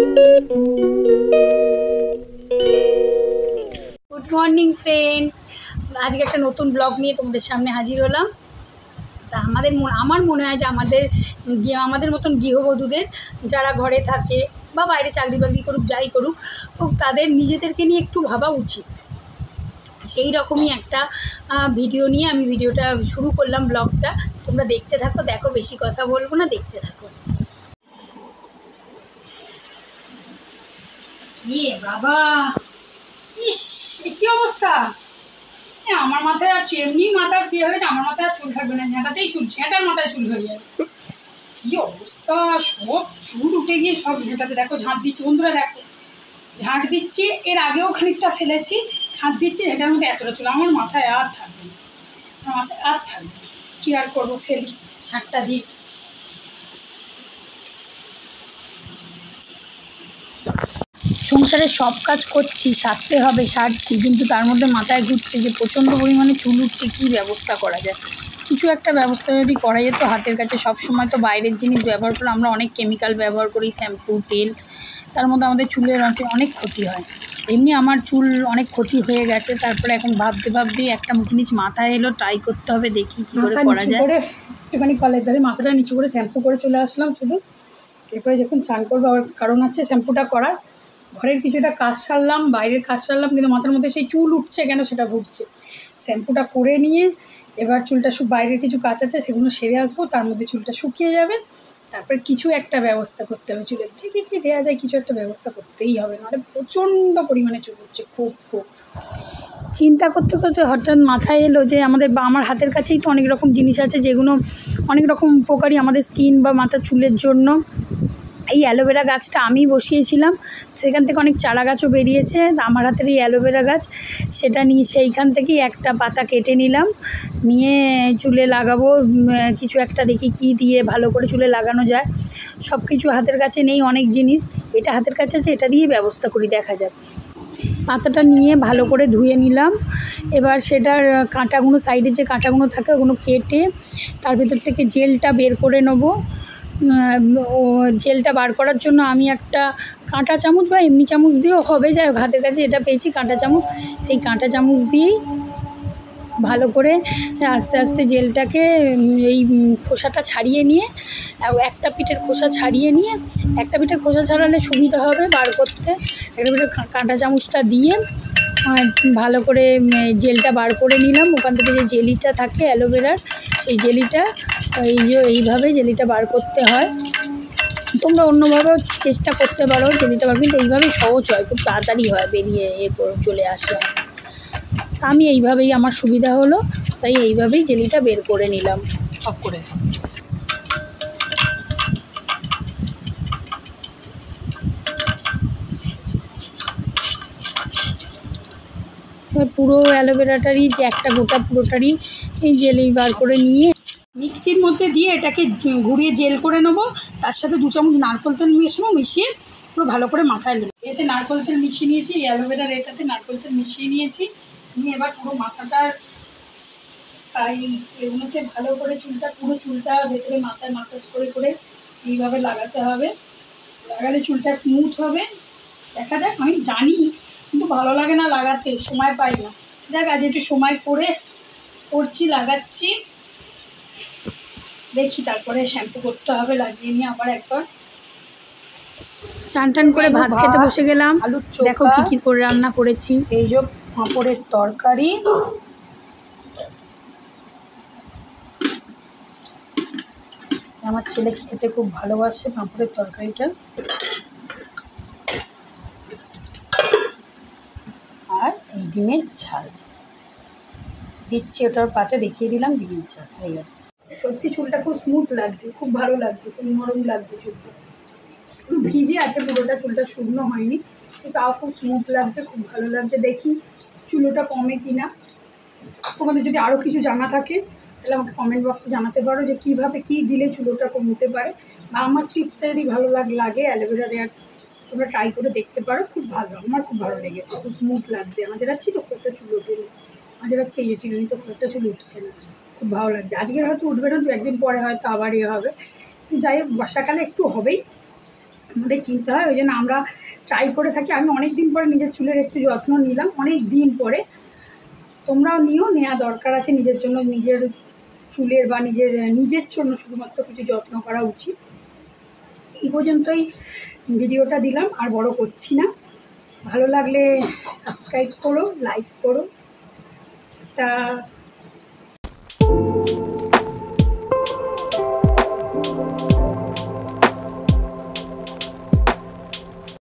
Good morning friends, আজকে একটা নতুন ব্লগ নিয়ে তোমাদের সামনে হাজির হলাম। তা আমার মনে হয় যে আমাদের মতন গৃহবধূদের যারা ঘরে থাকে বা বাইরে চাকরি বাকরি করুক, যাই করুক, তাদের নিজেদেরকে নিয়ে একটু ভাবা উচিত। সেই রকমই একটা ভিডিও নিয়ে আমি ভিডিওটা শুরু করলাম, ব্লগটা। তোমরা দেখতে থাকো, দেখো, বেশি কথা বলবো না, দেখতে থাকো। বাবা, ইস, কি অবস্থা! আমার মাথায় আর এমনি মাথার বিয়ে হয়েছে, আমার মাথায় আর চুল থাকবে না, ঝাঁটাতেই চুল, ঝাঁটার মাথায় চুল হয়ে যাবে। কি অবস্থা! সব চুল উঠে গিয়ে সব ঝাঁটাতে, দেখো ঝাঁট দিচ্ছি বন্ধুরা, দেখো ঝাঁট দিচ্ছি। এর আগেও খানিকটা ফেলেছি, ঝাঁট দিচ্ছি, ঝাঁটার মধ্যে এতটা চুল। আমার মাথায় আর থাকবে না, আমার মাথায় আর থাকবে না। কী আর করবো, ফেলি, ঝাঁটটা দিই। সংসারের সব কাজ করছি, সারতে হবে, সারছি, কিন্তু তার মধ্যে মাথায় ঘুরছে যে প্রচণ্ড পরিমাণে চুল উঠছে। কী ব্যবস্থা করা যায়? কিছু একটা ব্যবস্থা যদি করা যেত হাতের কাছে। সব সময় তো বাইরের জিনিস ব্যবহার করে, আমরা অনেক কেমিক্যাল ব্যবহার করি, শ্যাম্পু, তেল, তার মধ্যে আমাদের চুলের অনেক ক্ষতি হয়। এমনি আমার চুল অনেক ক্ষতি হয়ে গেছে। তারপরে এখন ভাবতেই একটা জিনিস মাথায় এলো, ট্রাই করতে হবে, দেখি কী করে করা যায়। একটুখানি কলের ধারে মাথাটা নিচু করে শ্যাম্পু করে চলে আসলাম শুধু। এরপরে যখন চান করবো, কারণ হচ্ছে শ্যাম্পুটা করার, ঘরের কিছুটা কাজ সারলাম, বাইরের কাজ সারলাম, কিন্তু মাথার মধ্যে সেই চুল উঠছে কেন সেটা ঘুরছে। শ্যাম্পুটা করে নিয়ে এবার চুলটা বাইরের কিছু কাজ আছে সেগুলো সেরে আসবো, তার মধ্যে চুলটা শুকিয়ে যাবে। তারপরে কিছু একটা ব্যবস্থা করতে হবে চুলের, থেকে কি দেওয়া যায়, কিছু একটা ব্যবস্থা করতেই হবে, নাহলে প্রচণ্ড পরিমাণে চুল উঠছে, খুব খুব। চিন্তা করতে করতে হঠাৎ মাথায় এলো যে আমার হাতের কাছেই তো অনেক রকম জিনিস আছে যেগুলো অনেক রকম উপকারী আমাদের স্কিন বা মাথার চুলের জন্য। এই অ্যালোভেরা গাছটা আমি বসিয়েছিলাম, সেখান থেকে অনেক চারা গাছও বেরিয়েছে। আমার হাতের এই অ্যালোভেরা গাছ, সেটা নিয়ে সেইখান থেকেই একটা পাতা কেটে নিলাম, নিয়ে চুলে লাগাবো। কিছু একটা দেখি কি দিয়ে ভালো করে চুলে লাগানো যায়। সব কিছু হাতের কাছে নেই, অনেক জিনিস। এটা হাতের কাছে আছে, এটা দিয়ে ব্যবস্থা করি, দেখা যাক। পাতাটা নিয়ে ভালো করে ধুয়ে নিলাম। এবার সেটার কাঁটাগুলো, সাইডের যে কাঁটাগুলো থাকে ওগুলো কেটে তার ভিতর থেকে জেলটা বের করে নেবো। জেলটা বার করার জন্য আমি একটা কাঁটা চামচ বা এমনি চামচ দিয়েও হবে, যাই হোক, হাতের কাছে এটা পেয়েছি কাঁটা চামচ, সেই কাঁটা চামচ দিয়েই ভালো করে আস্তে আস্তে জেলটাকে এই খোসাটা ছাড়িয়ে নিয়ে, একটা পিঠের খোসা ছাড়িয়ে নিয়ে, একটা পিঠের খোসা ছাড়ালে সুবিধা হবে বার করতে। একটা পিঠে কাঁটা চামচটা দিয়ে ভালো করে জেলটা বার করে নিলাম। ওখান থেকে যে জেলিটা থাকে অ্যালোভেরার, সেই জেলিটা এইভাবে জেলিটা বার করতে হয়। তোমরা অন্যভাবেও চেষ্টা করতে পারো জেলিটা বার, কিন্তু এইভাবেই সহজ হয়, খুব তাড়াতাড়ি হয়, বেরিয়ে চলে আসে। আমি এইভাবেই, আমার সুবিধা হলো, তাই এইভাবেই জেলিটা বের করে নিলাম সব করে। পুরো অ্যালোভেরাটারই যে একটা গোটা পুরোটারই এই জেলি বার করে নিয়ে মিক্সির মধ্যে দিয়ে এটাকে ঘুরিয়ে জেল করে নেবো। তার সাথে 2 চামচ নারকেল তেল মিশিয়ে পুরো ভালো করে মাথায় নেবো। এতে নারকেল তেল মিশিয়ে নিয়েছি, অ্যালোভেরার এটাতে নারকেল তেল মিশিয়ে নিয়েছি, নিয়ে এবার পুরো মাথাটার তাই এগুলোতে ভালো করে পুরো চুলটা ভেতরে মাথায় মাসাজ করে করে এইভাবে লাগাতে হবে। লাগালে চুলটা স্মুথ হবে। দেখা যাক, আমি জানি, কিন্তু ভালো লাগে না লাগাতে, সময় পাই না। যাক, আজ একটু সময় করছি, লাগাচ্ছি, দেখি। তারপরে শ্যাম্পু করতে হবে, লাগিয়ে নিয়ে আবার একবার চান টান করে ভাত খেতে বসে গেলাম। দেখো কী কী করে রান্না করেছি। এই যে পাঁপড়ের তরকারি, আমার ছেলে খেতে খুব ভালোবাসে পাঁপড়ের তরকারিটা, আর এই ডিমের ঝাল দিচ্ছি, ওটার পাতে দেখিয়ে দিলাম, ডিমের ঝাল হয়ে গেছে। সত্যি চুলটা খুব স্মুথ লাগছে, খুব ভালো লাগছে, খুব নরম লাগছে চুলটা। একটু ভিজে আছে পুরোটা, চুলটা শুকনো হয়নি, তাও খুব স্মুথ লাগছে, খুব ভালো লাগছে। দেখি চুলোটা কমে কি না। তোমাদের যদি আরও কিছু জানা থাকে তাহলে আমাকে কমেন্ট বক্সে জানাতে পারো যে কীভাবে কী দিলে চুলোটা কমতে পারে, বা আমার টিপসটা যদি ভালো লাগে অ্যালোভেরা দেওয়ার, তোমরা ট্রাই করে দেখতে পারো। খুব ভালো, আমার খুব ভালো লেগেছে, খুব স্মুথ লাগছে। আমার যাচ্ছি তো খুব একটা চুল ওঠেনি, আমার যাচ্ছে এই চিনি তো খুব একটা চুল উঠছে না, খুব ভালো লাগছে। আজকের হয়তো উঠবে না, 2 একদিন পরে হয়তো আবার হবে। যাই হোক, বর্ষাকালে একটু হবেই, আমাদের চিনতে হয়, ওই জন্য আমরা ট্রাই করে থাকি। আমি অনেক দিন পরে নিজের চুলের একটু যত্ন নিলাম, অনেক দিন পরে। তোমরাও নিও, নেওয়া দরকার আছে নিজের জন্য, নিজের চুলের বা নিজের জন্য শুধুমাত্র কিছু যত্ন করা উচিত। এই পর্যন্তই ভিডিওটা দিলাম, আর বড় করছি না। ভালো লাগলে সাবস্ক্রাইব করো, লাইক করো। টা